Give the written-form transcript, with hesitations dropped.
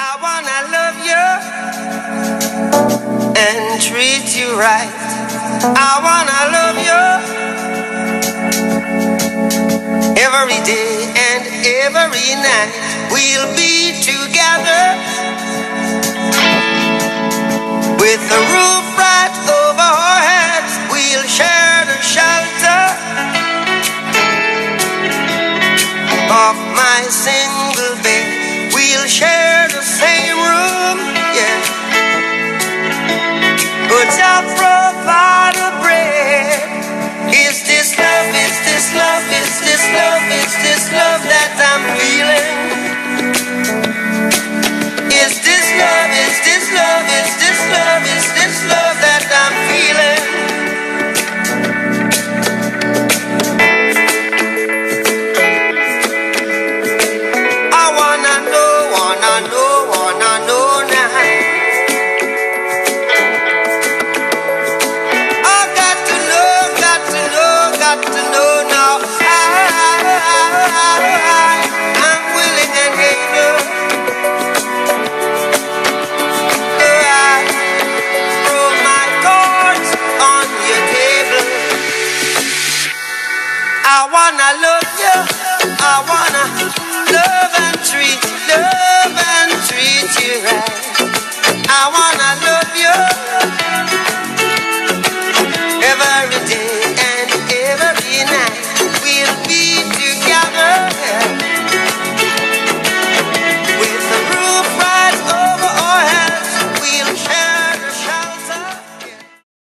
wanna love you and treat you right. I wanna love you every day and every night. We'll be together with the roof right over our heads. We'll share the shelter of my single bed. We'll share the same room, yeah. But I'll provide a bread. Is this love, is this love, is this love, is this love that I'm feeling? Is this love, is this love, is this love, is this love that I'm feeling? I wanna know now. I got to know now. I'm willing and able. I throw my cards on your table. I wanna love you. I wanna love and treat you right. I wanna love you every day.